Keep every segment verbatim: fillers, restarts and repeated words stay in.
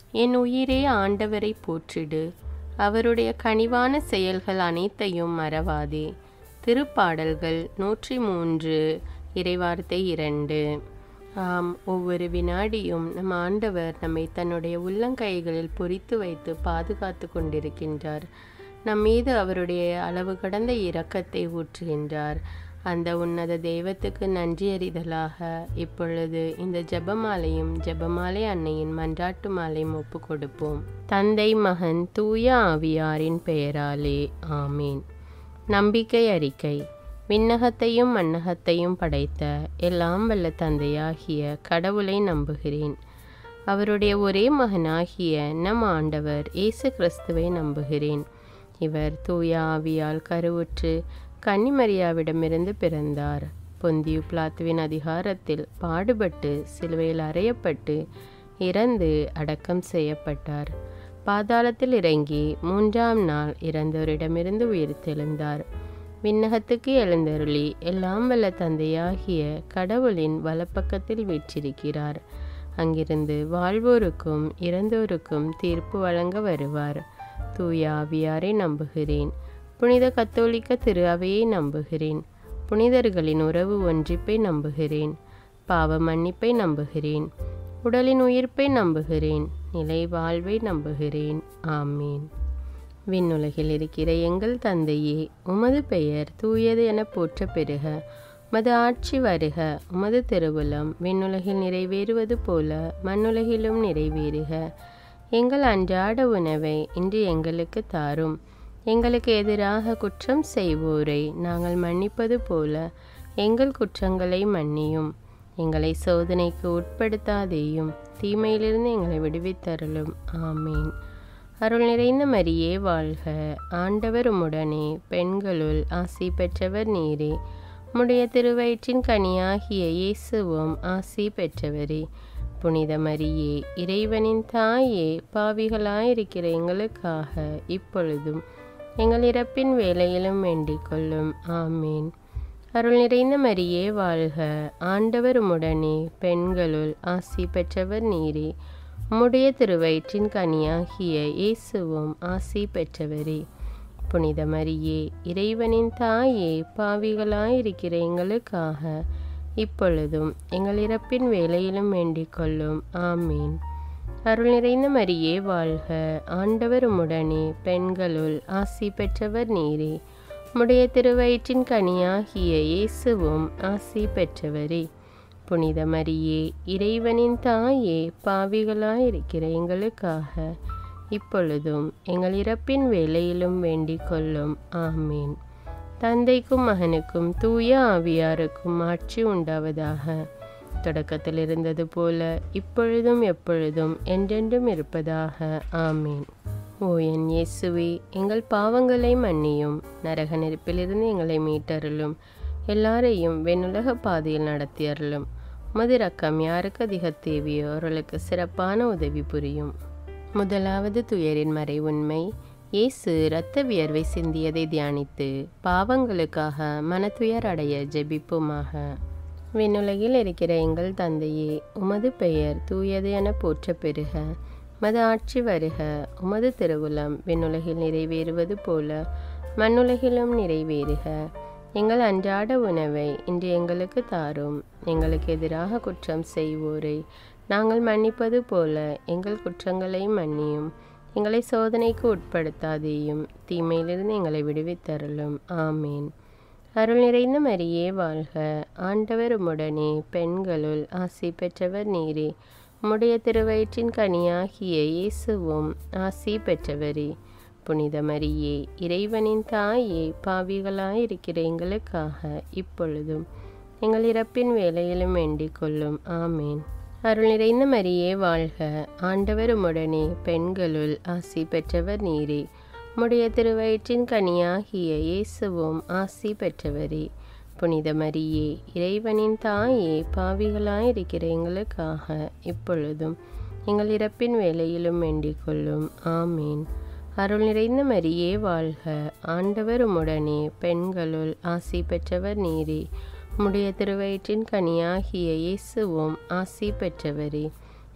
என் உயிரே ஆண்டவரை போற்றிடு, அவருடைய கனிவான செயல்கள் அனைத்தையும் மறவாதே. திருப்பாடல்கள் நூற்றி மூன்று இறைவார்த்தை இரண்டு. ஆம், ஒவ்வொரு வினாடியும் நம் ஆண்டவர் நம்மை தன்னுடைய உள்ளங்கைகளில் பொறித்து வைத்து பாதுகாத்து கொண்டிருக்கின்றார். நம் மீது அவருடைய அளவு கடந்த இரக்கத்தை ஊற்றுகின்றார். அந்த உன்னத தெய்வத்துக்கு நன்றியறிதலாக இப்பொழுது இந்த ஜெபமாலையும் ஜெபமாலை அன்னையின் மன்றாட்டு மாலையும் ஒப்பு கொடுப்போம். தந்தை, மகன், தூய ஆவியாரின் பெயராலே ஆமீன். நம்பிக்கை அறிக்கை. விண்ணகத்தையும் மண்ணகத்தையும் படைத்த எல்லாம் வல்ல தந்தையாகிய கடவுளை நம்புகிறேன். அவருடைய ஒரே மகனாகிய நம் ஆண்டவர் இயேசு கிறிஸ்துவை நம்புகிறேன். இவர் தூய ஆவியால் கருவுற்று கன்னிமரியாவிடமிருந்து பிறந்தார். பொந்தியு பிலாத்துவின் அதிகாரத்தில் பாடுபட்டு சிலுவையில் அறையப்பட்டு இறந்து அடக்கம் செய்யப்பட்டார். பாதாளத்தில் இறங்கி மூன்றாம் நாள் இறந்தோரிடமிருந்து உயிர்த்தெழுந்தார். விண்ணகத்துக்கு எழுந்தருளி எல்லாம் வல்ல தந்தையாகிய கடவுளின் வலப்பக்கத்தில் வீற்றிருக்கிறார். அங்கிருந்து வாழ்வோருக்கும் இறந்தோருக்கும் தீர்ப்பு வழங்க வருவார். தூய ஆவியாரை நம்புகிறேன். புனித கத்தோலிக்க திரு அவையை நம்புகிறேன். புனிதர்களின் உறவு ஒன்றிப்பை நம்புகிறேன். பாவ மன்னிப்பை நம்புகிறேன். உடலின் உயிர்ப்பை நம்புகிறேன். நிலை வாழ்வை நம்புகிறேன். ஆமீன். விண்ணுலகில் இருக்கிற எங்கள் தந்தையே, உமது பெயர் தூயது என போற்ற பெறுக. உமது ஆட்சி வருக. உமது திருவுளம் விண்ணுலகில் நிறைவேறுவது போல மண்ணுலகிலும் நிறைவேறுக. எங்கள் அன்றாட உணவை இன்று எங்களுக்கு தாரும். எங்களுக்கு எதிராக குற்றம் செய்வோரை நாங்கள் மன்னிப்பது போல எங்கள் குற்றங்களை மன்னியும். எங்களை சோதனைக்கு உட்படுத்தாதேயும், தீமையிலிருந்து எங்களை விடுவித்தருளும். ஆமீன். அருள் நிறைந்த மரியே வாழ்க. ஆண்டவர் உம்முடனே, பெண்களுள் ஆசி பெற்றவர் நீரே. உம்முடைய திருவயிற்றின் கனியாகிய இயேசுவும் ஆசி பெற்றவரே. புனித மரியே, இறைவனின் தாயே, பாவிகளாயிருக்கிற எங்களுக்காக இப்பொழுதும் எங்கள் இறப்பின் வேளையிலும் வேண்டிக் கொள்ளும். ஆமீன். அருள் நிறைந்த மரியே வாழ்க. ஆண்டவர் உம்முடனே, பெண்களுள் ஆசி பெற்றவர் நீரே. உம்முடைய திருவயிற்றின் கனியாகிய இயேசுவும் ஆசி பெற்றவரே. புனித மரியே, இறைவனின் தாயே, பாவிகளாயிருக்கிற எங்களுக்காக இப்பொழுதும் எங்கள் இறப்பின் வேளையிலும் வேண்டிக் கொள்ளும். ஆமீன். அருள் நிறைந்த மரியே வாழ்க. ஆண்டவர் உம்முடனே, பெண்களுள் ஆசி பெற்றவர் நீரே. உம்முடைய திருவயிற்றின் கனியாகிய இயேசுவும் ஆசி பெற்றவரே. புனித மரியே, இறைவனின் தாயே, பாவிகளாயிருக்கிற எங்களுக்காக இப்பொழுதும் எங்கள் இறப்பின் வேளையிலும் வேண்டிக் கொள்ளும். ஆமீன். தந்தைக்கும் மகனுக்கும் தூய ஆவியாருக்கும் ஆட்சி உண்டாவதாக. தொடக்கத்தில் இருந்தது போல இப்பொழுதும் எப்பொழுதும் என்றென்றும் இருப்பதாக. ஆமீன். ஓ என் இயேசுவே, எங்கள் பாவங்களை மன்னியும், நரக நெருப்பிலிருந்து எங்களை மீட்டருளும், எல்லாரையும் வெண்ணுலக பாதையில் நடத்தியருளும். உமது இரக்கம் யாருக்கு அதிக தேவையோ அவர்களுக்கு சிறப்பான உதவி புரியும். முதலாவது துயரின் மறை உண்மை. இயேசு இரத்த வியர்வை சிந்தியதை தியானித்து பாவங்களுக்காக மனத்துயர் அடைய ஜெபிப்போமாக. விண்ணுலகில் இருக்கிற எங்கள் தந்தையே, உமது பெயர் தூயது என போற்ற பெறுக. உமது ஆட்சி வருக. உமது திருவுளம் விண்ணுலகில் நிறைவேறுவது போல மண்ணுலகிலும் நிறைவேறுக. எங்கள் அன்றாட உணவை இன்று எங்களுக்கு தாரும். எங்களுக்கு எதிராக குற்றம் செய்வோரை நாங்கள் மன்னிப்பது போல எங்கள் குற்றங்களை மன்னியும். எங்களை சோதனைக்கு உட்படுத்தாதேயும், தீமையிலிருந்து எங்களை விடுவித்தருளும். ஆமீன். அருள் நிறைந்த மரியே வாழ்க. ஆண்டவர் உம்முடனே, பெண்களுள் ஆசி பெற்றவர் நீரே. உம்முடைய திருவயிற்றின் கனியாகிய இயேசுவும் ஆசி பெற்றவரே. புனித மரியே, இறைவனின் தாயே, பாவிகளாயிருக்கிற எங்களுக்காக இப்பொழுதும் எங்கள் இறப்பின் வேளையிலும் வேண்டிக் கொள்ளும். ஆமீன். அருள் நிறைந்த மரியே வாழ்க. ஆண்டவர் உம்முடனே, பெண்களுள் ஆசி பெற்றவர் நீரே. உம்முடைய திருவயிற்றின் கனியாகிய இயேசுவும் ஆசி பெற்றவரே. புனித மரியே, இறைவனின் தாயே, பாவிகளாயிருக்கிற எங்களுக்காக இப்பொழுதும் எங்கள் இறப்பின் வேளையிலும் வேண்டிக் கொள்ளும். ஆமீன். அருள் நிறைந்த மரியே வாழ்க. ஆண்டவர் உம்முடனே, பெண்களுள் ஆசி பெற்றவர் நீரே. உம்முடைய திருவயிற்றின் கனியாகிய இயேசுவும் ஆசி பெற்றவரே.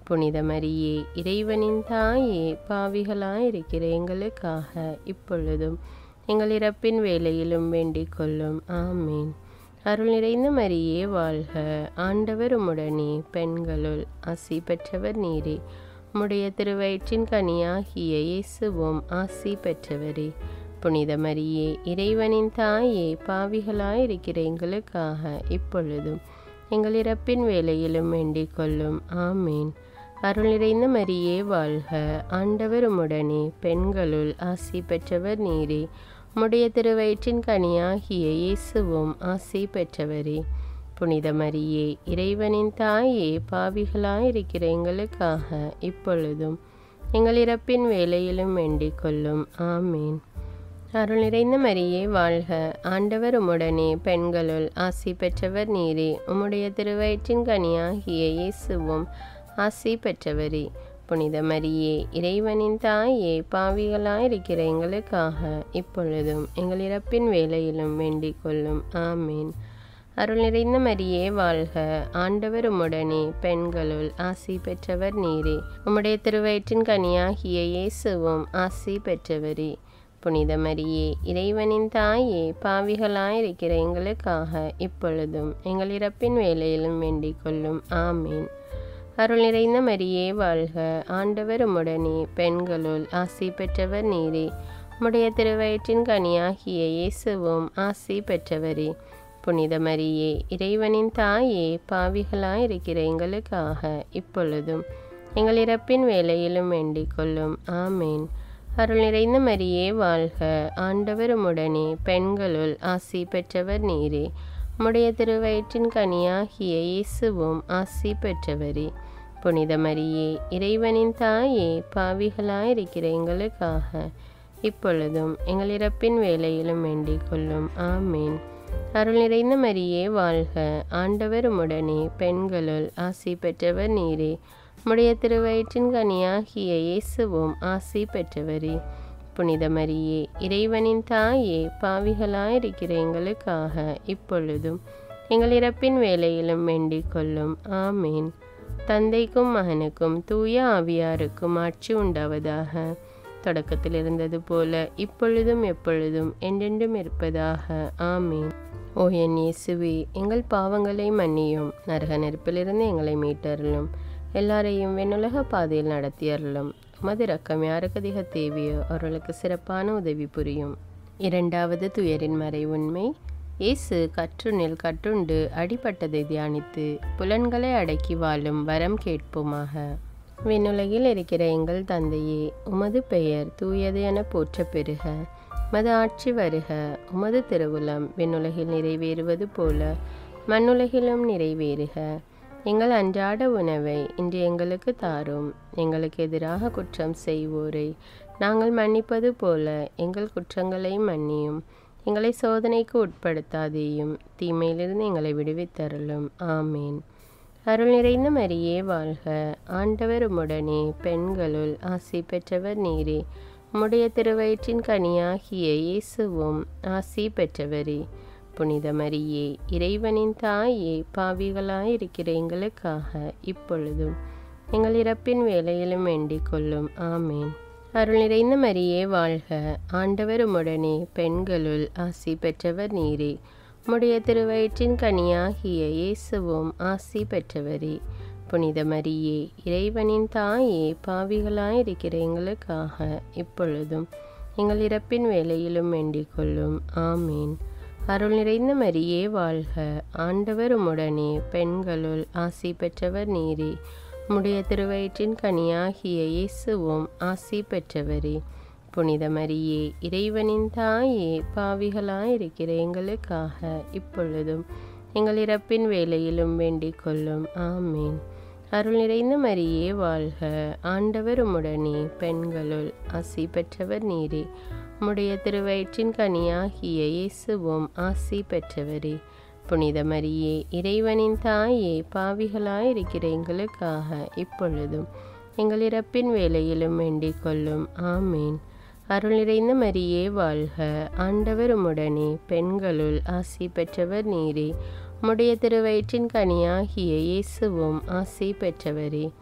புனித மரியே, இறைவனின் தாயே, பாவிகளாயிருக்கிற எங்களுக்காக இப்பொழுதும் எங்கள் இறப்பின் வேளையிலும் வேண்டிக் கொள்ளும். ஆமீன். அருள் நிறைந்த மரியே வாழ்க, ஆண்டவர் உம்முடனே, பெண்களுள் ஆசி பெற்றவர் நீரே. உம்முடைய திருவயிற்றின் கனியாகிய இயேசுவும் ஆசி பெற்றவரே. புனித மரியே, இறைவனின் தாயே, பாவிகளாயிருக்கிற எங்களுக்காக இப்பொழுதும் எங்கள் இறப்பின் வேளையிலும் வேண்டிக் கொள்ளும். ஆமீன். அருள் நிறைந்த மரியே வாழ்க, ஆண்டவர் உம்முடனே, பெண்களுள் ஆசி பெற்றவர் நீரே. உம்முடைய திருவயிற்றின் கனியாகிய இயேசுவும் ஆசி பெற்றவரே. புனித மரியே, இறைவனின் தாயே, பாவிகளாயிருக்கிற எங்களுக்காக இப்பொழுதும் எங்கள் இறப்பின் வேளையிலும் வேண்டிக் கொள்ளும். ஆமீன். அருள் நிறைந்த மரியே வாழ்க, ஆண்டவர் உம்முடனே, பெண்களுள் ஆசி பெற்றவர் நீரே. உம்முடைய திருவயிற்றின் கனியாகிய இயேசுவும் ஆசி பெற்றவரே. புனித மரியே, இறைவனின் தாயே, பாவிகளாயிருக்கிற எங்களுக்காக இப்பொழுதும் எங்கள் இறப்பின் வேளையிலும் வேண்டிக் கொள்ளும். ஆமீன். அருள் நிறைந்த மரியே வாழ்க, ஆண்டவர் உம்முடனே, பெண்களுள் ஆசி பெற்றவர் நீரே. உம்முடைய திருவயிற்றின் கனியாகிய இயேசுவும் ஆசி பெற்றவரே. புனித மரியே, இறைவனின் தாயே, பாவிகளாயிருக்கிற எங்களுக்காக இப்பொழுதும் எங்கள் இறப்பின் வேளையிலும் வேண்டிக் கொள்ளும். ஆமீன். அருள் நிறைந்த மரியே வாழ்க, ஆண்டவர் உம்முடனே, பெண்களுள் ஆசி பெற்றவர் நீரே. உம்முடைய திருவயிற்றின் கனியாகிய இயேசுவும் ஆசி பெற்றவரே. புனித மரியே, இறைவனின் தாயே, பாவிகளாயிருக்கிற எங்களுக்காக இப்பொழுதும் எங்கள் இறப்பின் வேளையிலும் வேண்டிக் கொள்ளும். ஆமீன். அருள் நிறைந்த மரியே வாழ்க, ஆண்டவர் உம்முடனே, பெண்களுள் ஆசி பெற்றவர் நீரே. உம்முடைய திருவயிற்றின் கனியாகிய இயேசுவும் ஆசி பெற்றவரே. புனித மரியே, இறைவனின் தாயே, பாவிகளாயிருக்கிற எங்களுக்காக இப்பொழுதும் எங்கள் இறப்பின் வேளையிலும் வேண்டிக் கொள்ளும். ஆமீன். அருள் நிறைந்த மரியே வாழ்க, ஆண்டவர் உம்முடனே, பெண்களுள் ஆசி பெற்றவர் நீரே. உம்முடைய திருவயிற்றின் கனியாகிய இயேசுவும் ஆசி பெற்றவரே. புனித மரியே, இறைவனின் தாயே, பாவிகளாயிருக்கிற எங்களுக்காக இப்பொழுதும் எங்கள் இறப்பின் வேளையிலும் வேண்டிக் கொள்ளும். ஆமீன். தந்தைக்கும் மகனுக்கும் தூய ஆவியாருக்கும் ஆட்சி உண்டாவதாக. தொடக்கத்தில் இருந்தது போல இப்பொழுதும் எப்பொழுதும் என்றென்றும் இருப்பதாக. ஆமீன். ஓ என் இயேசுவே, எங்கள் பாவங்களை மன்னியும், நரக நெருப்பிலிருந்து எங்களை மீட்டருளும், எல்லாரையும் வெண்ணுலக பாதையில் நடத்தியருளும். உமது இரக்கம் யாருக்கு அதிக தேவையோ அவர்களுக்கு சிறப்பான உதவி புரியும். இரண்டாவது துயரின் மறை உண்மை. இயேசு கற்றுணில் கற்றுண்டு அடிபட்டதை தியானித்து புலன்களை அடக்கி வாழும் வரம் கேட்போமாக. விண்ணுலகில் இருக்கிற எங்கள் தந்தையே, உமது பெயர் தூயது என போற்ற பெறுக. உமது ஆட்சி வருக. உமது திருவுளம் விண்ணுலகில் நிறைவேறுவது போல மண்ணுலகிலும் நிறைவேறுக. எங்கள் அன்றாட உணவை இன்று எங்களுக்கு தாரும். எங்களுக்கு எதிராக குற்றம் செய்வோரை நாங்கள் மன்னிப்பது போல எங்கள் குற்றங்களை மன்னியும். எங்களை சோதனைக்கு உட்படுத்தாதேயும், தீமையிலிருந்து எங்களை விடுவித்தருளும். ஆமீன். அருள் நிறைந்த மரியே வாழ்க, ஆண்டவர் உம்முடனே, பெண்களுள் ஆசி பெற்றவர் நீரே. உம்முடைய திருவயிற்றின் கனியாகிய இயேசுவும் ஆசி பெற்றவரே. புனித மரியே, இறைவனின் தாயே, பாவிகளாயிருக்கிற எங்களுக்காக இப்பொழுதும் எங்கள் இறப்பின் வேளையிலும் வேண்டிக் கொள்ளும். ஆமீன். அருள் நிறைந்த மரியே வாழ்க, ஆண்டவர் உம்முடனே, பெண்களுள் ஆசி பெற்றவர் நீரே. உம்முடைய திருவயிற்றின் கனியாகிய இயேசுவும் ஆசி பெற்றவரே. புனித மரியே, இறைவனின் தாயே, பாவிகளாயிருக்கிற எங்களுக்காக இப்பொழுதும் எங்கள் இறப்பின் வேளையிலும் வேண்டிக் கொள்ளும். ஆமீன். அருள் நிறைந்த மரியே வாழ்க, ஆண்டவர் உம்முடனே, பெண்களுள் ஆசி பெற்றவர் நீரே. உம்முடைய திருவயிற்றின் கனியாகிய இயேசுவும் ஆசி பெற்றவரே. புனித மரியே, இறைவனின் தாயே, பாவிகளாயிருக்கிற எங்களுக்காக இப்பொழுதும் எங்கள் இறப்பின் வேளையிலும் வேண்டிக் கொள்ளும். ஆமீன். அருள் நிறைந்த மரியே வாழ்க, ஆண்டவர் உம்முடனே, பெண்களுள் ஆசி பெற்றவர் நீரே. உம்முடைய திருவயிற்றின் கனியாகிய இயேசுவும் ஆசி பெற்றவரே. புனித மரியே, இறைவனின் தாயே, பாவிகளாயிருக்கிற எங்களுக்காக இப்பொழுதும் எங்கள் இறப்பின் வேளையிலும் வேண்டிக் கொள்ளும். ஆமீன். அருள் நிறைந்த மரியே வாழ்க, ஆண்டவர் உம்முடனே, பெண்களுள் ஆசி பெற்றவர் நீரே. உம்முடைய திருவயிற்றின் கனியாகிய இயேசுவும் ஆசி பெற்றவரே.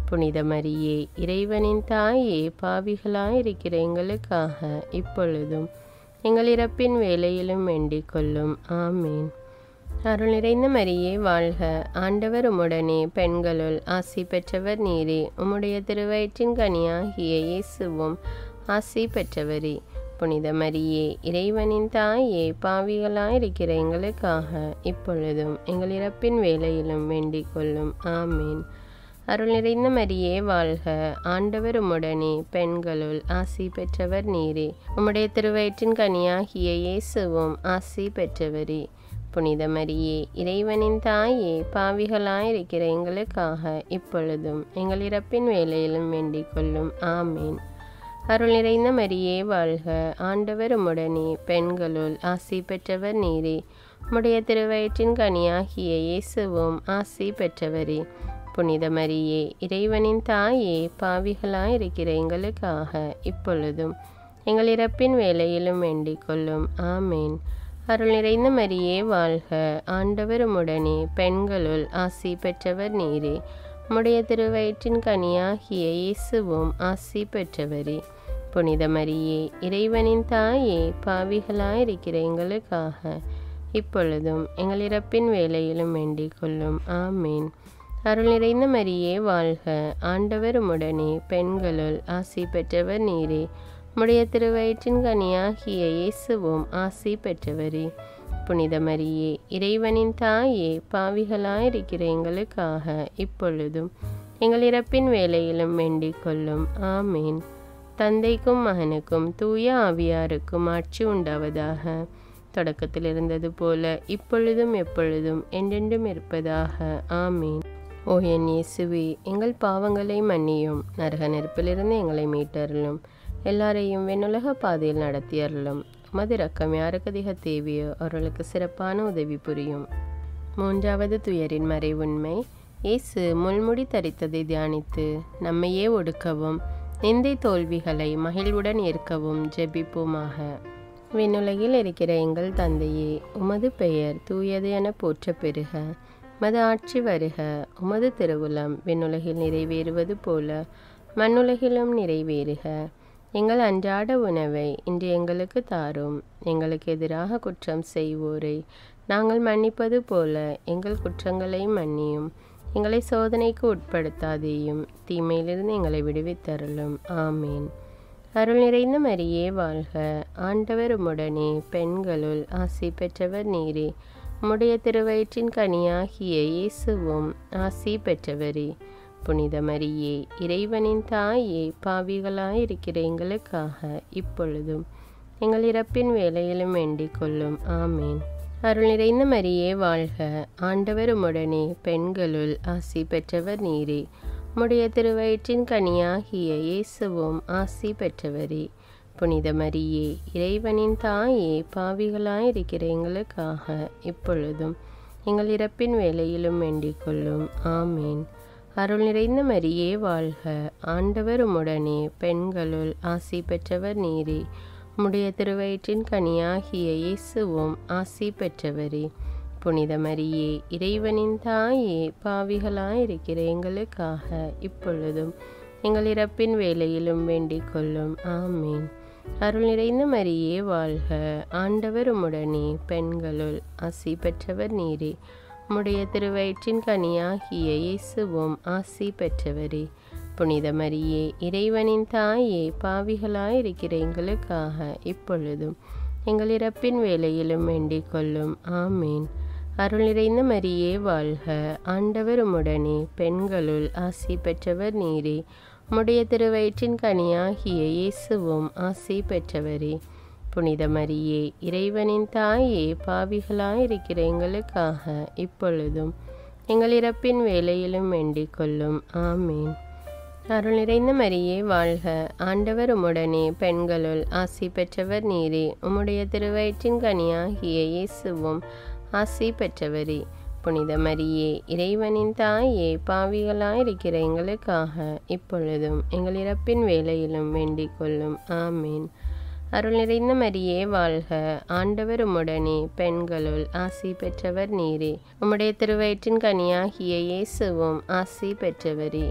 புனித மரியே, இறைவனின் தாயே, பாவிகளாயிருக்கிற எங்களுக்காக இப்பொழுதும் எங்கள் இறப்பின் வேளையிலும் வேண்டிக் கொள்ளும். ஆமீன். அருள் நிறைந்த மரியே வாழ்க, ஆண்டவர் உம்முடனே, பெண்களுள் ஆசி பெற்றவர் நீரே. உம்முடைய திருவயிற்றின் கனியாகிய இயேசுவும் ஆசி பெற்றவரே. புனித மரியே, இறைவனின் தாயே, பாவிகளாயிருக்கிற எங்களுக்காக இப்பொழுதும் எங்கள் இறப்பின் வேளையிலும் வேண்டிக் கொள்ளும். ஆமீன். அருள் நிறைந்த மரியே வாழ்க, ஆண்டவர் உம்முடனே, பெண்களுள் ஆசி பெற்றவர் நீரே. உம்முடைய திருவயிற்றின் கனியாகிய இயேசுவும் ஆசி பெற்றவரே. புனித மரியே, இறைவனின் தாயே, பாவிகளாயிருக்கிற எங்களுக்காக இப்பொழுதும் எங்கள் இறப்பின் வேளையிலும் வேண்டிக் கொள்ளும். ஆமீன். அருள் நிறைந்த மரியே வாழ்க, ஆண்டவர் உம்முடனே, பெண்களுள் ஆசி பெற்றவர் நீரே. உம்முடைய திருவயிற்றின் கனியாகிய இயேசுவும் ஆசி பெற்றவரே. புனித மரியே, இறைவனின் தாயே, பாவிகளாயிருக்கிற எங்களுக்காக இப்பொழுதும் எங்கள் இறப்பின் வேளையிலும் வேண்டிக் கொள்ளும். ஆமீன். அருள் நிறைந்த மரியே வாழ்க, ஆண்டவர் உம்முடனே, பெண்களுள் ஆசி பெற்றவர் நீரே. உம்முடைய திருவயிற்றின் கனியாகிய இயேசுவும் ஆசி பெற்றவரே. புனித மரியே, இறைவனின் தாயே, பாவிகளாயிருக்கிற எங்களுக்காக இப்பொழுதும் எங்கள் இறப்பின் வேளையிலும் வேண்டிக் கொள்ளும். ஆமீன். அருள் நிறைந்த மரியே வாழ்க, ஆண்டவர் உம்முடனே, பெண்களுள் ஆசி பெற்றவர் நீரே. உம்முடைய திருவயிற்றின் கனியாகிய இயேசுவும் ஆசி பெற்றவரே. புனித மரியே, இறைவனின் தாயே, பாவிகளாயிருக்கிற எங்களுக்காக இப்பொழுதும் எங்கள் இறப்பின் வேளையிலும் வேண்டிக் கொள்ளும். ஆமீன். தந்தைக்கும் மகனுக்கும் தூய ஆவியாருக்கும் ஆட்சி உண்டாவதாக. தொடக்கத்தில் இருந்தது போல இப்பொழுதும் எப்பொழுதும் என்றென்றும் இருப்பதாக. ஆமீன். ஓ என் இயேசுவே, எங்கள் பாவங்களை மன்னியும், நரக நெருப்பிலிருந்து எங்களை மீட்டருளும், எல்லாரையும் வெண்ணுலக பாதையில் நடத்தியருளும். மது இரக்கம் யாருக்கு அதிக தேவையோ அவர்களுக்கு சிறப்பான உதவி புரியும். மூன்றாவது துயரின் மறை உண்மை. இயேசு முள்முடி தரித்ததை தியானித்து நம்மையே ஒடுக்கவும் நிந்தை தோல்விகளை மகிழ்வுடன் ஏற்கவும் ஜெபிப்போமாக. விண்ணுலகில் இருக்கிற எங்கள் தந்தையே, உமது பெயர் தூயது என போற்ற பெறுக. உமது ஆட்சி வருக. உமது திருவுளம் விண்ணுலகில் நிறைவேறுவது போல மண்ணுலகிலும் நிறைவேறுக. எங்கள் அன்றாட உணவை இன்று எங்களுக்கு தாரும். எங்களுக்கு எதிராக குற்றம் செய்வோரை நாங்கள் மன்னிப்பது போல எங்கள் குற்றங்களை மன்னியும். எங்களை சோதனைக்கு உட்படுத்தாதேயும், தீமையிலிருந்து எங்களை விடுவித்தருளும். ஆமீன். அருள் நிறைந்த மரியே வாழ்க, ஆண்டவர் உம்முடனே, பெண்களுள் ஆசி பெற்றவர் நீரே. உம்முடைய திருவயிற்றின் கனியாகிய இயேசுவும் ஆசி பெற்றவரே. புனித மரியே, இறைவனின் தாயே, பாவிகளாயிருக்கிற எங்களுக்காக இப்பொழுதும் எங்கள் இறப்பின் வேளையிலும் வேண்டிக் கொள்ளும். ஆமீன். அருள் நிறைந்த மரியே வாழ்க, ஆண்டவர் உம்முடனே, பெண்களுள் ஆசி பெற்றவர் நீரே. உம்முடைய திருவயிற்றின் கனியாகிய இயேசுவும் ஆசி பெற்றவரே. புனித மரியே, இறைவனின் தாயே, பாவிகளாயிருக்கிற எங்களுக்காக இப்பொழுதும் எங்கள் இறப்பின் வேளையிலும் வேண்டிக் கொள்ளும். ஆமீன். அருள் நிறைந்த மரியே வாழ்க, ஆண்டவர் உம்முடனே, பெண்களுள் ஆசி பெற்றவர் நீரே. உம்முடைய திருவயிற்றின் கனியாகிய இயேசுவும் ஆசி பெற்றவரே. புனித மரியே, இறைவனின் தாயே, பாவிகளாயிருக்கிற எங்களுக்காக இப்பொழுதும் எங்கள் இறப்பின் வேளையிலும் வேண்டிக் கொள்ளும். ஆமீன். அருள் நிறைந்த மரியே வாழ்க, ஆண்டவர் உம்முடனே, பெண்களுள் ஆசி பெற்றவர் நீரே. உம்முடைய திருவயிற்றின் கனியாகிய இயேசுவும் ஆசி பெற்றவரே. புனித மரியே, இறைவனின் தாயே, பாவிகளாயிருக்கிற எங்களுக்காக இப்பொழுதும் எங்கள் இறப்பின் வேளையிலும் வேண்டிக் கொள்ளும். ஆமீன். அருள் நிறைந்த மரியே வாழ்க, ஆண்டவர் உம்முடனே, பெண்களுள் ஆசி பெற்றவர் நீரே. உம்முடைய திருவயிற்றின் கனியாகிய இயேசுவும் ஆசி பெற்றவரே. புனித மரியே, இறைவனின் தாயே, பாவிகளாயிருக்கிற எங்களுக்காக இப்பொழுதும் எங்கள் இறப்பின் வேளையிலும் வேண்டிக் கொள்ளும். ஆமீன். அருள் நிறைந்த மரியே வாழ்க, ஆண்டவர் உம்முடனே, பெண்களுள் ஆசி பெற்றவர் நீரே. உம்முடைய திருவயிற்றின் கனியாகிய இயேசுவும் ஆசி பெற்றவரே. புனித மரியே, இறைவனின் தாயே, பாவிகளாயிருக்கிற எங்களுக்காக இப்பொழுதும் எங்கள் இறப்பின் வேளையிலும் வேண்டிக் கொள்ளும். ஆமீன். அருள் நிறைந்த மரியே வாழ்க, ஆண்டவர் உம்முடனே, பெண்களுள் ஆசி பெற்றவர் நீரே. உம்முடைய திருவயிற்றின் கனியாகிய இயேசுவும் ஆசி பெற்றவரே.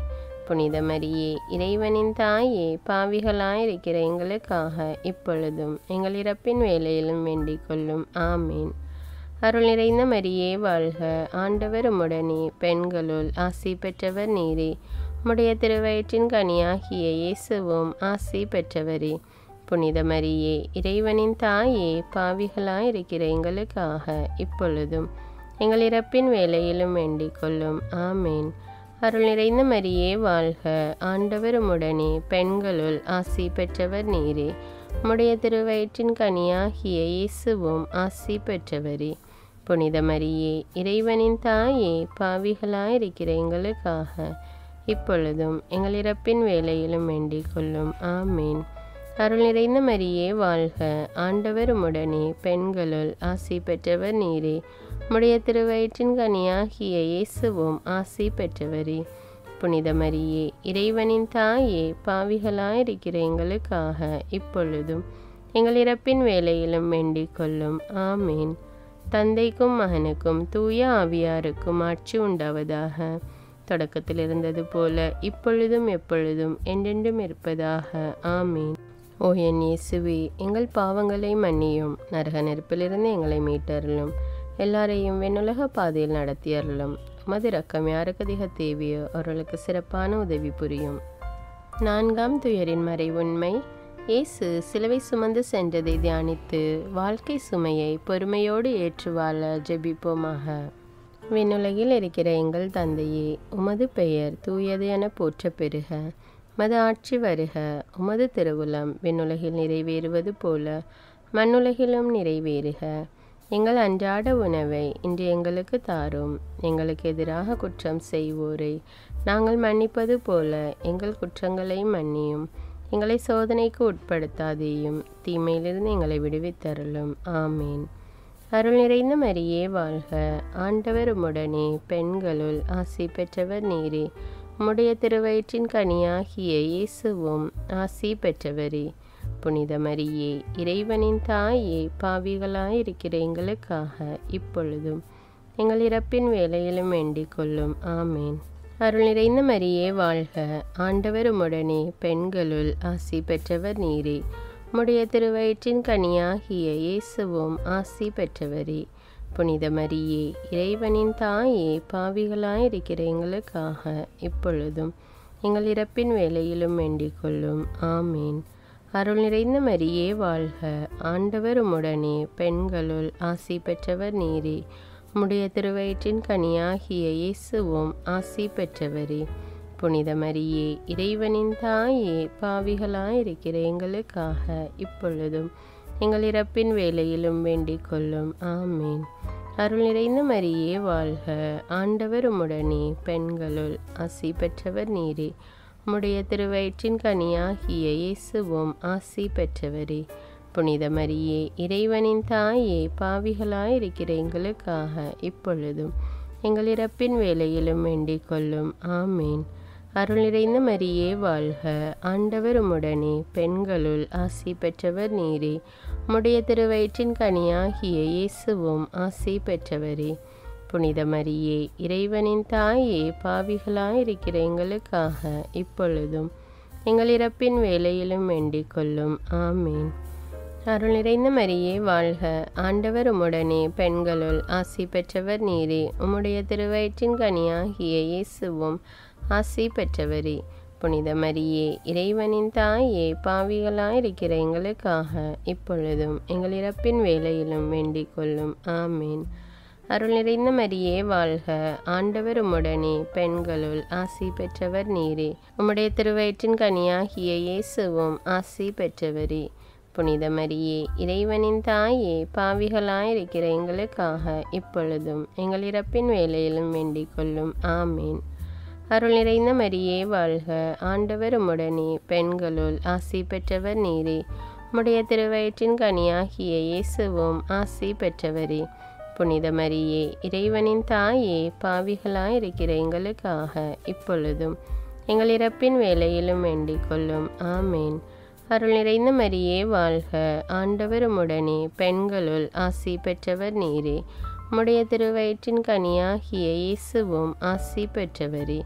புனித மரியே இறைவனின் தாயே பாவிகளாயிருக்கிற எங்களுக்காக இப்பொழுதும் எங்கள் இறப்பின் வேளையிலும் வேண்டிக் கொள்ளும். ஆமீன். அருள் நிறைந்த மரியே வாழ்க, ஆண்டவர் உம்முடனே, பெண்களுள் ஆசி பெற்றவர் நீரே. உம்முடைய திருவயிற்றின் கனியாகிய இயேசுவும் ஆசி பெற்றவரே. புனித மரியே இறைவனின் தாயே பாவிகளாயிருக்கிற எங்களுக்காக இப்பொழுதும் எங்கள் இறப்பின் வேளையிலும் வேண்டிக் கொள்ளும். ஆமீன். அருள் நிறைந்த மரியே வாழ்க, ஆண்டவர் உம்முடனே, பெண்களுள் ஆசி பெற்றவர் நீரே. உம்முடைய திருவயிற்றின் கனியாகிய இயேசுவும் ஆசி பெற்றவரே. புனித மரியே இறைவனின் தாயே பாவிகளாயிருக்கிற எங்களுக்காக இப்பொழுதும் எங்கள் இறப்பின் வேளையிலும் வேண்டிக் கொள்ளும். ஆமீன். அருள் நிறைந்த மரியே வாழ்க, ஆண்டவர் உம்முடனே, பெண்களுள் ஆசி பெற்றவர் நீரே. உம்முடைய திருவயிற்றின் கனியாகிய இயேசுவும் ஆசி பெற்றவரே. புனித மரியே இறைவனின் தாயே பாவிகளாயிருக்கிற எங்களுக்காக இப்பொழுதும் எங்கள் இறப்பின் வேளையிலும் வேண்டிக் கொள்ளும். ஆமீன். தந்தைக்கும் மகனுக்கும் தூய ஆவியாருக்கும் ஆட்சி உண்டாவதாக. தொடக்கத்தில் இருந்தது போல இப்பொழுதும் எப்பொழுதும் என்றென்றும் இருப்பதாக. ஆமீன். ஓ என் இயேசுவே, எங்கள் பாவங்களை மன்னியும், நரக நெருப்பிலிருந்து எங்களை மீட்டருளும், எல்லாரையும் வெண்ணுலக பாதையில் நடத்தியருளும். உமது இரக்கம் யாருக்கு அதிக தேவையோ அவர்களுக்கு சிறப்பான உதவி புரியும். நான்காம் துயரின் மறை உண்மை. இயேசு சிலுவை சுமந்து சென்றதை தியானித்து வாழ்க்கை சுமையை பொறுமையோடு ஏற்று வாழ ஜெபிப்போமாக. விண்ணுலகில் இருக்கிற எங்கள் தந்தையே, உமது பெயர் தூயது என போற்ற பெறுக. உமது ஆட்சி வருக. உமது திருவுளம் விண்ணுலகில் நிறைவேறுவது போல மண்ணுலகிலும் நிறைவேறுக. எங்கள் அன்றாட உணவை இன்று எங்களுக்கு தாரும். எங்களுக்கு எதிராக குற்றம் செய்வோரை நாங்கள் மன்னிப்பது போல எங்கள் குற்றங்களை மன்னியும். எங்களை சோதனைக்கு உட்படுத்தாதேயும், தீமையிலிருந்து எங்களை விடுவித்தருளும். ஆமீன். அருள் நிறைந்த மரியே வாழ்க, ஆண்டவர் உம்முடனே, பெண்களுள் ஆசி பெற்றவர் நீரே. உம்முடைய திருவயிற்றின் கனியாகிய இயேசுவும் ஆசி பெற்றவரே. புனித மரியே இறைவனின் தாயே பாவிகளாயிருக்கிற எங்களுக்காக இப்பொழுதும் எங்கள் இறப்பின் வேளையிலும் வேண்டிக் கொள்ளும். ஆமீன். அருள் நிறைந்த மரியே வாழ்க, ஆண்டவர் உம்முடனே, பெண்களுள் ஆசி பெற்றவர் நீரே. உம்முடைய திருவயிற்றின் கனியாகிய இயேசுவும் ஆசி பெற்றவரே. புனித மரியே இறைவனின் தாயே பாவிகளாயிருக்கிற எங்களுக்காக இப்பொழுதும் எங்கள் இறப்பின் வேளையிலும் வேண்டிக் கொள்ளும். ஆமீன். அருள் நிறைந்த மரியே வாழ்க, ஆண்டவர் உம்முடனே, பெண்களுள் ஆசி பெற்றவர் நீரே. உம்முடைய திருவயிற்றின் கனியாகிய இயேசுவும் ஆசி பெற்றவரே. புனித மரியே இறைவனின் தாயே பாவிகளாயிருக்கிற எங்களுக்காக இப்பொழுதும் எங்கள் இறப்பின் வேளையிலும் வேண்டிக் கொள்ளும். ஆமீன். அருள் நிறைந்த மரியே வாழ்க, ஆண்டவர் உம்முடனே, பெண்களுள் ஆசி பெற்றவர் நீரே. உம்முடைய திருவயிற்றின் கனியாகிய இயேசுவும் ஆசி பெற்றவரே. புனித மரியே இறைவனின் தாயே பாவிகளாயிருக்கிற எங்களுக்காக இப்பொழுதும் எங்கள் இறப்பின் வேளையிலும் வேண்டிக் கொள்ளும். ஆமீன். அருள் நிறைந்த மரியே வாழ்க, ஆண்டவர் உம்முடனே, பெண்களுள் ஆசி பெற்றவர் நீரே. உம்முடைய திருவயிற்றின் கனியாகிய இயேசுவும் ஆசி பெற்றவரே. புனித மரியே இறைவனின் தாயே பாவிகளாயிருக்கிற எங்களுக்காக இப்பொழுதும் எங்கள் இறப்பின் வேளையிலும் வேண்டிக் கொள்ளும். ஆமீன். அருள் நிறைந்த மரியே வாழ்க, ஆண்டவர் உம்முடனே, பெண்களுள் ஆசி பெற்றவர் நீரே. உம்முடைய திருவயிற்றின் கனியாகிய இயேசுவும் ஆசி பெற்றவரே. புனித மரியே இறைவனின் தாயே பாவிகளாயிருக்கிற எங்களுக்காக இப்பொழுதும் எங்கள் இறப்பின் வேளையிலும் வேண்டிக் கொள்ளும். ஆமீன். அருள் நிறைந்த மரியே வாழ்க, ஆண்டவர் உம்முடனே, பெண்களுள் ஆசி பெற்றவர் நீரே. உம்முடைய திருவயிற்றின் கனியாகிய இயேசுவும் ஆசி பெற்றவரே. புனித மரியே இறைவனின் தாயே பாவிகளாயிருக்கிற எங்களுக்காக இப்பொழுதும் எங்கள் இறப்பின் வேளையிலும் வேண்டிக் கொள்ளும். ஆமீன். அருள் நிறைந்த மரியே வாழ்க, ஆண்டவர் உம்முடனே, பெண்களுள் ஆசி பெற்றவர் நீரே. உம்முடைய திருவயிற்றின் கனியாகிய இயேசுவும் ஆசி பெற்றவரே. புனித மரியே இறைவனின் தாயே பாவிகளாயிருக்கிற எங்களுக்காக இப்பொழுதும் எங்கள் இறப்பின் வேளையிலும் வேண்டிக் கொள்ளும். ஆமீன். அருள் நிறைந்த மரியே வாழ்க, ஆண்டவர் உம்முடனே, பெண்களுள் ஆசி பெற்றவர் நீரே. உம்முடைய திருவயிற்றின் கனியாகிய இயேசுவும் ஆசி பெற்றவரே.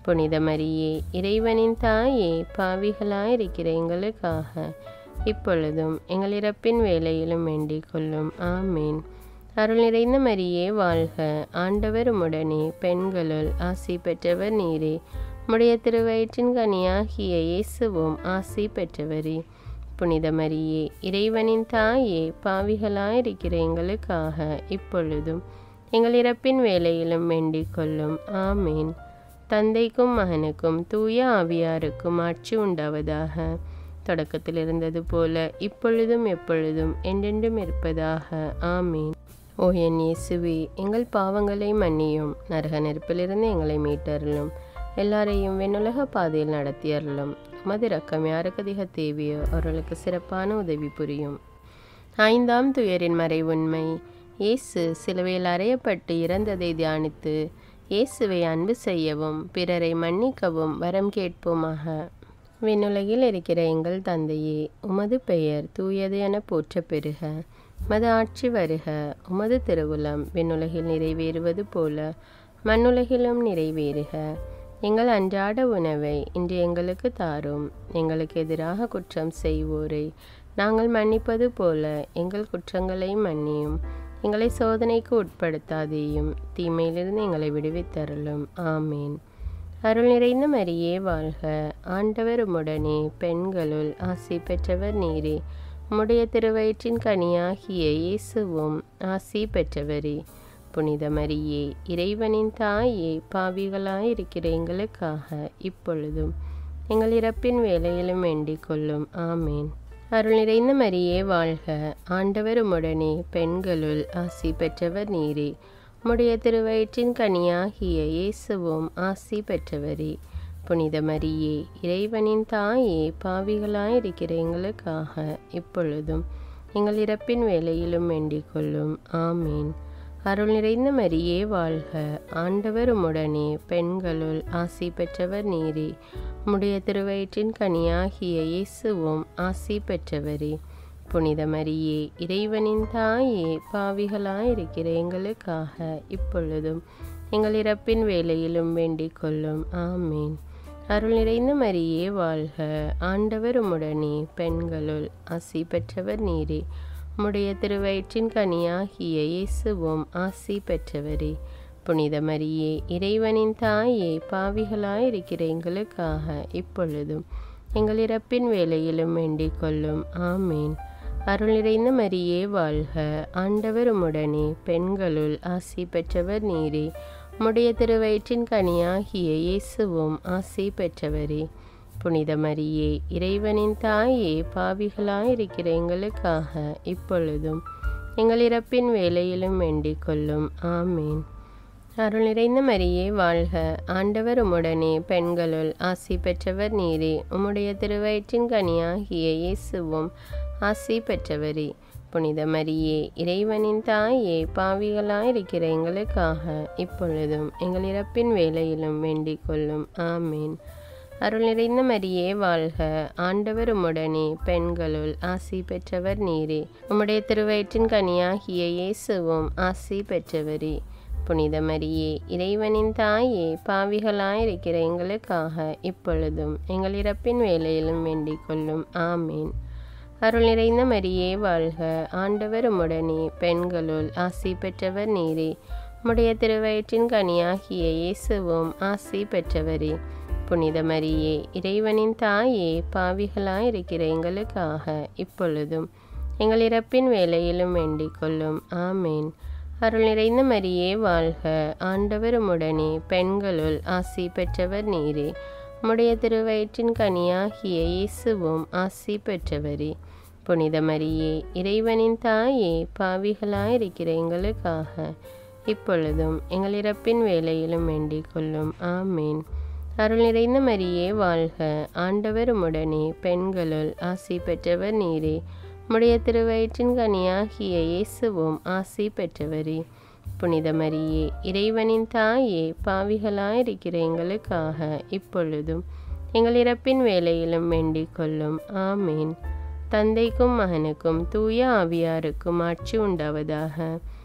புனித மரியே, இறைவனின் தாயே, பாவிகளாயிருக்கிற எங்களுக்காக இப்பொழுதும் எங்கள் இறப்பின் வேளையிலும் வேண்டிக் கொள்ளும். ஆமீன். அருள் நிறைந்த மரியே வாழ்க, ஆண்டவர் உம்முடனே, பெண்களுள் ஆசி பெற்றவர் நீரே. உம்முடைய திருவயிற்றின் கனியாகிய இயேசுவும் ஆசி பெற்றவரே. புனித மரியே, இறைவனின் தாயே, பாவிகளாயிருக்கிற எங்களுக்காக இப்பொழுதும் எங்கள் இறப்பின் வேளையிலும் வேண்டிக் கொள்ளும். ஆமீன். தந்தைக்கும் மகனுக்கும் தூய ஆவியாருக்கும் ஆட்சி உண்டாவதாக. தொடக்கத்தில் இருந்தது போல இப்பொழுதும் எப்பொழுதும் என்றென்றும் இருப்பதாக. ஆமீன். ஓ என் இயேசுவே, எங்கள் பாவங்களை மன்னியும், நரக நெருப்பிலிருந்து எங்களை மீட்டருளும், எல்லாரையும் வெண்ணுலக பாதையில் நடத்தியருளும். உமது இரக்கம் யாருக்கு அதிக தேவையோ அவர்களுக்கு சிறப்பான உதவி புரியும். ஐந்தாம் துயரின் மறை உண்மை. இயேசு சிலுவையில் அறையப்பட்டு இறந்ததை தியானித்து இயேசுவை அன்பு செய்யவும் பிறரை மன்னிக்கவும் வரம் கேட்போமாக. விண்ணுலகில் இருக்கிற எங்கள் தந்தையே, உமது பெயர் தூயது என போற்ற பெறுக. உமது ஆட்சி வருக. உமது திருவுளம் விண்ணுலகில் நிறைவேறுவது போல மண்ணுலகிலும் நிறைவேறுக. எங்கள் அன்றாட உணவை இன்று எங்களுக்கு தாரும். எங்களுக்கு எதிராக குற்றம் செய்வோரை நாங்கள் மன்னிப்பது போல எங்கள் குற்றங்களை மன்னியும். எங்களை சோதனைக்கு உட்படுத்தாதேயும், தீமையிலிருந்து எங்களை விடுவித்தருளும். ஆமீன். அருள் நிறைந்த மரியே வாழ்க, ஆண்டவர் உம்முடனே, பெண்களுள் ஆசி பெற்றவர் நீரே. உம்முடைய திருவயிற்றின் கனியாகிய இயேசுவும் ஆசி பெற்றவரே. புனித மரியே, இறைவனின் தாயே, பாவிகளாயிருக்கிற எங்களுக்காக இப்பொழுதும் எங்கள் இறப்பின் வேளையிலும் வேண்டிக் கொள்ளும். ஆமீன். அருள் நிறைந்த மரியே வாழ்க, ஆண்டவர் உம்முடனே, பெண்களுள் ஆசி பெற்றவர் நீரே. உம்முடைய திருவயிற்றின் கனியாகிய இயேசுவும் ஆசி பெற்றவரே. புனித மரியே, இறைவனின் தாயே, பாவிகளாயிருக்கிற எங்களுக்காக இப்பொழுதும் எங்கள் இறப்பின் வேளையிலும் வேண்டிக் கொள்ளும். ஆமீன். அருள் நிறைந்த மரியே வாழ்க, ஆண்டவர் உம்முடனே, பெண்களுள் ஆசி பெற்றவர் நீரே. உம்முடைய திருவயிற்றின் கனியாகிய இயேசுவும் ஆசி பெற்றவரே. புனித மரியே, இறைவனின் தாயே, பாவிகளாயிருக்கிற எங்களுக்காக இப்பொழுதும் எங்கள் இறப்பின் வேளையிலும் வேண்டிக் கொள்ளும். ஆமீன். அருள் நிறைந்த மரியே வாழ்க, ஆண்டவர் உம்முடனே, பெண்களுள் ஆசி பெற்றவர் நீரே. உம்முடைய திருவயிற்றின் கனியாகிய இயேசுவும் ஆசி பெற்றவரே. புனித மரியே, இறைவனின் தாயே, பாவிகளாயிருக்கிற எங்களுக்காக இப்பொழுதும் எங்கள் இறப்பின் வேளையிலும் வேண்டிக் கொள்ளும். ஆமீன். அருள் நிறைந்த மரியே வாழ்க, ஆண்டவர் உம்முடனே, பெண்களுள் ஆசி பெற்றவர் நீரே. உம்முடைய திருவயிற்றின் கனியாகிய இயேசுவும் ஆசி பெற்றவரே. புனித மரியே, இறைவனின் தாயே, பாவிகளாயிருக்கிற எங்களுக்காக இப்பொழுதும் எங்கள் இறப்பின் வேளையிலும் வேண்டிக் கொள்ளும். ஆமீன். அருள் நிறைந்த மரியே வாழ்க, ஆண்டவர் உம்முடனே, பெண்களுள் ஆசி பெற்றவர் நீரே. உம்முடைய திருவயிற்றின் கனியாகிய இயேசுவும் ஆசி பெற்றவரே. புனித மரியே, இறைவனின் தாயே, பாவிகளாயிருக்கிற எங்களுக்காக இப்பொழுதும் எங்கள் இறப்பின் வேளையிலும் வேண்டிக் கொள்ளும். ஆமீன். அருள் நிறைந்த மரியே வாழ்க, ஆண்டவர் உம்முடனே, பெண்களுள் ஆசி பெற்றவர் நீரே. உம்முடைய திருவயிற்றின் கனியாகிய இயேசுவும் ஆசி பெற்றவரே. புனித மரியே, இறைவனின் தாயே, பாவிகளாயிருக்கிற எங்களுக்காக இப்பொழுதும் எங்கள் இறப்பின் வேளையிலும் வேண்டிக் கொள்ளும். ஆமீன். அருள் நிறைந்த மரியே வாழ்க, ஆண்டவர் உம்முடனே, பெண்களுள் ஆசி பெற்றவர் நீரே. உம்முடைய திருவயிற்றின் கனியாகிய இயேசுவும் ஆசி பெற்றவரே. புனித மரியே, இறைவனின் தாயே, பாவிகளாயிருக்கிற எங்களுக்காக இப்பொழுதும் எங்கள் இறப்பின் வேளையிலும் வேண்டிக் கொள்ளும். ஆமீன். அருள் நிறைந்த மரியே வாழ்க, ஆண்டவர் உம்முடனே, பெண்களுள் ஆசி பெற்றவர் நீரே. உம்முடைய திருவயிற்றின் கனியாகிய இயேசுவும் ஆசி பெற்றவரே. புனித மரியே, இறைவனின் தாயே, பாவிகளாயிருக்கிற எங்களுக்காக இப்பொழுதும் எங்கள் இறப்பின் வேளையிலும் வேண்டிக் கொள்ளும். ஆமீன். அருள் நிறைந்த மரியே வாழ்க, ஆண்டவர் உம்முடனே, பெண்களுள் ஆசி பெற்றவர் நீரே. உம்முடைய திருவயிற்றின் கனியாகிய இயேசுவும் ஆசி பெற்றவரே. புனித மரியே, இறைவனின் தாயே, பாவிகளாயிருக்கிற எங்களுக்காக இப்பொழுதும் எங்கள் இறப்பின் வேளையிலும் வேண்டிக் கொள்ளும். ஆமீன். தந்தைக்கும் மகனுக்கும் தூய ஆவியாருக்கும் ஆட்சி உண்டாவதாக.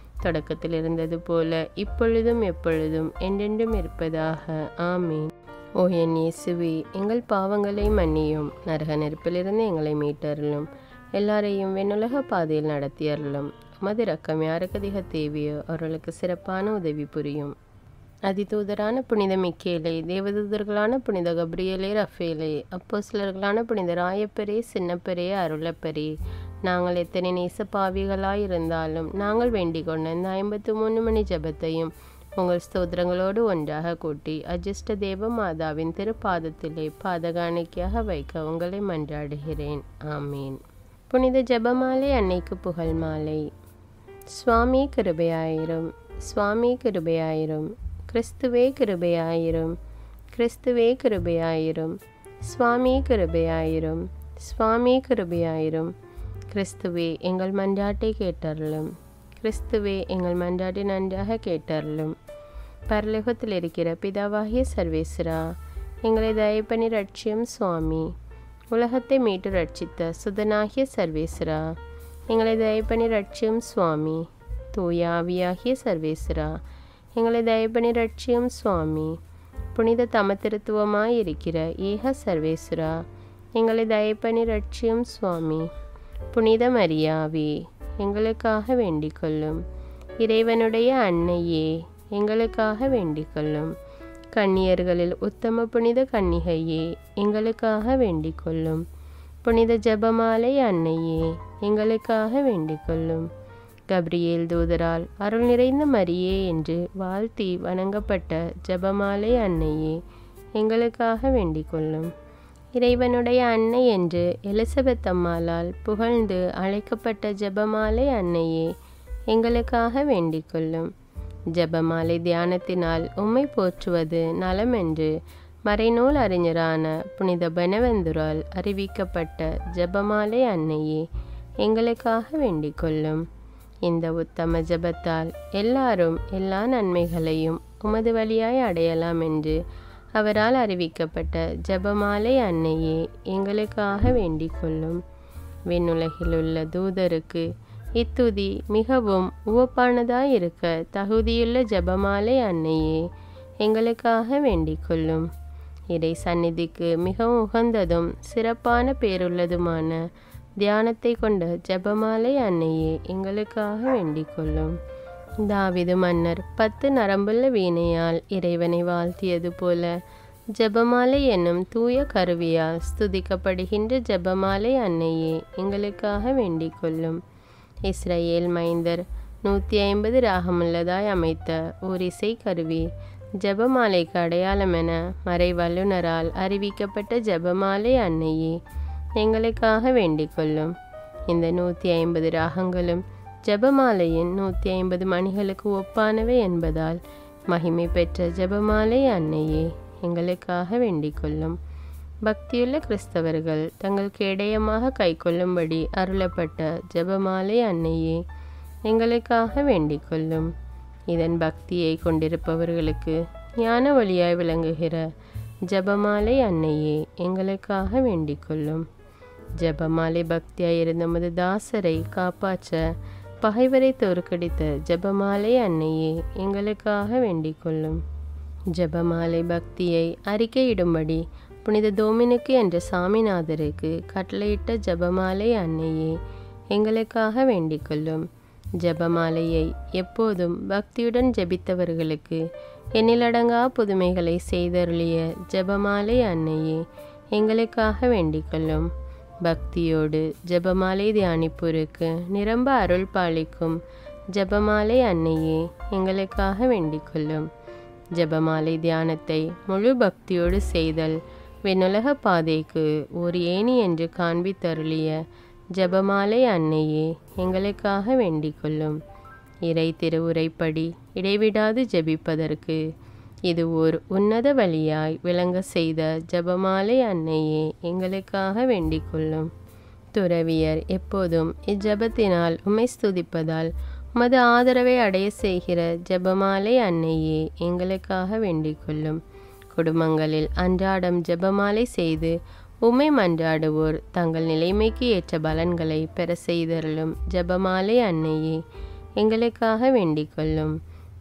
தொடக்கத்தில் இருந்தது போல இப்பொழுதும் எப்பொழுதும் என்றென்றும் இருப்பதாக. ஆமீன். ஓ என் இயேசுவே, எங்கள் பாவங்களை மன்னியும், நரக நெருப்பிலிருந்து எங்களை மீட்டருளும், எல்லாரையும் வெண்ணுலக பாதையில் நடத்தியருளும். உமது இரக்கம் யாருக்கு அதிக தேவையோ அவர்களுக்கு சிறப்பான உதவி புரியும். அதிதூதரான புனித மிக்கேலே, தேவதூதர்களான புனித கப்ரியேலே, ரஃபேலே, அப்போஸ்தலர்களான புனித ராயப்பரே, சின்னப்பரே, அருளப்பரே, நாங்கள் எத்தனை நேச பாவிகளாயிருந்தாலும் நாங்கள் வேண்டிக் கொண்ட இந்த ஐம்பத்து மூணு மணி ஜபத்தையும் உங்கள் ஸ்தோத்திரங்களோடு ஒன்றாக கூட்டி அஜிஷ்ட தேவ மாதாவின் திருப்பாதத்திலே பாதகாணிக்கையாக வைக்க உங்களை மன்றாடுகிறேன். ஆமீன். புனித ஜெபமாலை அன்னைக்கு புகழ் மாலை. சுவாமி கிருபையாயிரும், சுவாமி கிருபையாயிரும், கிறிஸ்துவே கிருபையாயிரும், கிறிஸ்துவே கிருபையாயிரும், சுவாமி கிருபையாயிரும், சுவாமி கிருபையாயிரும், கிறிஸ்துவே எங்கள் மன்றாட்டை கேட்டருளும், கிறிஸ்துவே எங்கள் மன்றாட்டை நன்றாக கேட்டருளும். பரலோகத்தில் இருக்கிற பிதாவாகிய சர்வேஸ்வரா, எங்களை தயவு பண்ணி ரட்சியும் சுவாமி. உலகத்தை மீட்டு ரட்சித்த சுதனாகிய சர்வேஸ்வரா, எங்களை தயவு பண்ணி ரட்சியும் சுவாமி. தூய ஆவியாகிய சர்வேஸ்வரா, எங்களை தயவு பண்ணி ரட்சியும் சுவாமி. புனித தமத்திருத்துவமாய் இருக்கிற ஏக சர்வேஸ்வரா, எங்களை தயவு பண்ணி ரட்சியும் சுவாமி. புனித மரியாவே, எங்களுக்காக வேண்டிக் கொள்ளும். இறைவனுடைய அன்னையே, எங்களுக்காக வேண்டிக் கொள்ளும். கன்னியர்களில் உத்தம புனித கன்னிகையே, எங்களுக்காக வேண்டிக் கொள்ளும். புனித ஜெபமாலை அன்னையே, எங்களுக்காக வேண்டிக் கொள்ளும். கப்ரியேல் தூதரால் அருள் நிறைந்த மரியே என்று வாழ்த்தி வணங்கப்பட்ட ஜெபமாலை அன்னையே, எங்களுக்காக வேண்டிக் கொள்ளும். இறைவனுடைய அன்னை என்று எலிசபெத் அம்மாளால் புகழ்ந்து அழைக்கப்பட்ட ஜெபமாலை அன்னையே, எங்களுக்காக வேண்டிக் கொள்ளும். ஜெபமாலை தியானத்தினால் உம்மை போற்றுவது நலம் என்று மறைநூல் அறிஞரான புனித பெனவெந்துரால் அறிவிக்கப்பட்ட ஜெபமாலை அன்னையே, எங்களுக்காக வேண்டிக் கொள்ளும். இந்த உத்தம ஜெபத்தால் எல்லாரும் எல்லா நன்மைகளையும் உமது வழியாய் அடையலாம் என்று அவரால் அறிவிக்கப்பட்ட ஜெபமாலை அன்னையே, எங்களுக்காக வேண்டிக் கொள்ளும். விண்ணுலகில் உள்ள தூதருக்கு இத்துதி மிகவும் உவப்பானதாய் இருக்க தகுதியுள்ள ஜெபமாலை அன்னையே, எங்களுக்காக வேண்டிக் கொள்ளும். இறை சந்நிதிக்கு மிகவும் உகந்ததும் சிறப்பான பேருள்ளதுமான தியானத்தை கொண்ட ஜெபமாலை அன்னையே, எங்களுக்காக வேண்டிக் கொள்ளும். தாவீது மன்னர் பத்து நரம்புள்ள வீணையால் இறைவனை வாழ்த்தியது போல ஜெபமாலை என்னும் தூய கருவியால் ஸ்துதிக்கப்படுகின்ற ஜெபமாலை அன்னையே, எங்களுக்காக வேண்டிக் கொள்ளும். இஸ்ரேல் மைந்தர் நூற்றி ஐம்பது ராகமுள்ளதாய் அமைத்த ஓர் இசை கருவி ஜெபமாலைக்கு அடையாளம் என மறை வல்லுனரால் அறிவிக்கப்பட்ட ஜெபமாலை அன்னையே, எங்களுக்காக வேண்டிக் கொள்ளும். இந்த நூற்றி ஐம்பது ராகங்களும் ஜெபமாலையின் நூற்றி ஐம்பது மணிகளுக்கு ஒப்பானவை என்பதால் மகிமை பெற்ற ஜெபமாலை அன்னையே, எங்களுக்காக வேண்டிக் கொள்ளும். பக்தியுள்ள கிறிஸ்தவர்கள் தங்கள் கேடயமாக கை கொள்ளும்படி அருளப்பட்ட ஜெபமாலை அன்னையே, எங்களுக்காக வேண்டிக் கொள்ளும். இதன் பக்தியை கொண்டிருப்பவர்களுக்கு ஞான வழியாய் விளங்குகிற ஜெபமாலை அன்னையே, எங்களுக்காக வேண்டிக் கொள்ளும். ஜெபமாலை பக்தியாய் இருந்த நமது தாசரை காப்பாற்ற பகைவரை தோற்கடித்த ஜெபமாலை அன்னையே, எங்களுக்காக வேண்டிக் கொள்ளும். ஜெபமாலை பக்தியை அறிக்கையிடும்படி புனித டோமினிக்கு என்ற சாமிநாதருக்கு கட்டளையிட்ட ஜெபமாலை அன்னையே, எங்களுக்காக வேண்டிக் கொள்ளும். ஜெபமாலையை எப்போதும் பக்தியுடன் ஜெபித்தவர்களுக்கு எண்ணிலடங்கா புதுமைகளை செய்தருளிய ஜெபமாலை அன்னையே, எங்களுக்காக வேண்டிக் கொள்ளும். பக்தியோடு ஜெபமாலை தியானிப்போருக்கு நிரம்ப அருள் பாலிக்கும் ஜெபமாலை அன்னையே, எங்களுக்காக வேண்டிக் கொள்ளும். ஜெபமாலை தியானத்தை முழு பக்தியோடு செய்தல் விண்ணுலக பாதைக்கு ஒரு ஏணி என்று காண்பித்தருளிய ஜெபமாலை அன்னையே, எங்களுக்காக வேண்டிக் கொள்ளும். இறை திருவுரைப்படி இடைவிடாது ஜெபிப்பதற்கு இது ஓர் உன்னத வழியாய் விளங்க செய்த ஜெபமாலை அன்னையே, எங்களுக்காக வேண்டிக் கொள்ளும். துறவியர் எப்போதும் இஜெபத்தினால் உம்மை ஸ்துதிப்பதால் உமது ஆதரவை அடைய செய்கிற ஜெபமாலை அன்னையே, எங்களுக்காக வேண்டிக் கொள்ளும். குடும்பங்களில் அன்றாடம் ஜெபமாலை செய்து உம்மை மன்றாடுவோர் தங்கள் நிலைமைக்கு ஏற்ற பலன்களை பெற செய்தருளும் ஜெபமாலை அன்னையே, எங்களுக்காக வேண்டிக் கொள்ளும்.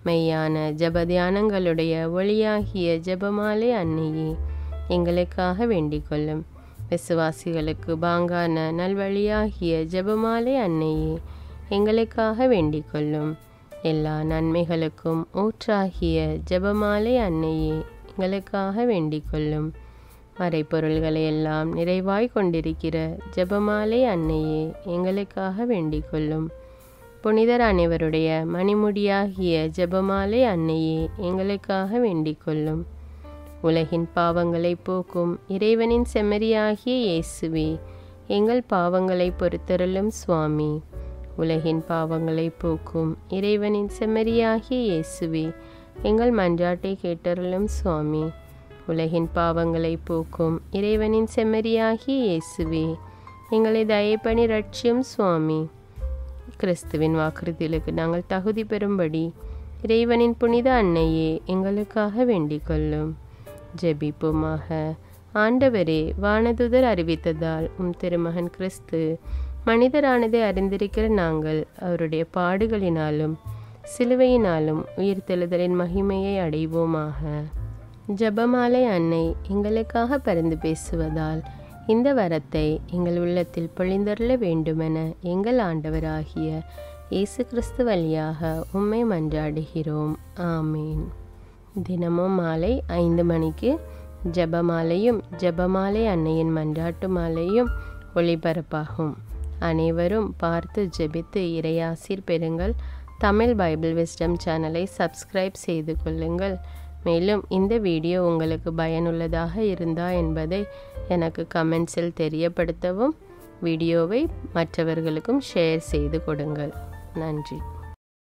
மெய்யான ஜப தியானங்களுடைய ஒளியாகிய ஜெபமாலை அன்னையே எங்களுக்காக வேண்டிக் கொள்ளும். விசுவாசிகளுக்கு பாங்கான நல்வழியாகிய ஜெபமாலை அன்னையே எங்களுக்காக வேண்டிக் கொள்ளும். எல்லா நன்மைகளுக்கும் ஊற்றாகிய ஜெபமாலை அன்னையே எங்களுக்காக வேண்டிக் கொள்ளும். மறைப்பொருள்களை எல்லாம் நிறைவாய் கொண்டிருக்கிற ஜெபமாலை அன்னையே எங்களுக்காக வேண்டிக் கொள்ளும். புனிதர் அனைவருடைய மணிமுடியாகிய ஜெபமாலை அன்னையே எங்களுக்காக வேண்டிக் கொள்ளும். உலகின் பாவங்களை போக்கும் இறைவனின் செம்மறியாகிய இயேசுவே எங்கள் பாவங்களை பொறுத்தருளும் சுவாமி. உலகின் பாவங்களை போக்கும் இறைவனின் செம்மறியாகிய இயேசுவே எங்கள் மன்றாட்டை கேட்டருளும் சுவாமி. உலகின் பாவங்களை போக்கும் இறைவனின் செம்மறியாகிய இயேசுவே எங்களை தயப்பணி ரட்சியும் சுவாமி. கிறிஸ்துவின் வாக்குறுதிகளுக்கு நாங்கள் தகுதி பெறும்படி இறைவனின் புனித அன்னையே எங்களுக்காக வேண்டிக் கொள்ளும். ஜெபிப்போமாக. ஆண்டவரே, வானதுதர் அறிவித்ததால் உம் திருமகன் கிறிஸ்து மனிதரானதை அறிந்திருக்கிற நாங்கள் அவருடைய பாடுகளினாலும் சிலுவையினாலும் உயிர்த்தெழுதலின் மகிமையை அடைவோமாக. ஜெபமாலை அன்னை எங்களுக்காக பரிந்து பேசுவதால் இந்த வரத்தை எங்கள் உள்ளத்தில் பொழிந்தருள வேண்டுமென எங்கள் ஆண்டவராகிய இயேசு கிறிஸ்து வழியாக உம்மை மன்றாடுகிறோம். ஆமீன். தினமும் மாலை ஐந்து மணிக்கு ஜெபமாலையும் ஜெபமாலை அன்னையின் மன்றாட்டு மாலையும் ஒளிபரப்பாகும். அனைவரும் பார்த்து ஜெபித்து இறையாசீர் பெறுங்கள். தமிழ் பைபிள் விஸ்டம் சேனலை சப்ஸ்கிரைப் செய்து கொள்ளுங்கள். மேலும் இந்த வீடியோ உங்களுக்கு பயனுள்ளதாக இருந்தா என்பதை எனக்கு கமெண்ட்ஸில் தெரியப்படுத்தவும். வீடியோவை மற்றவர்களுக்கும் ஷேர் செய்து கொடுங்கள். நன்றி.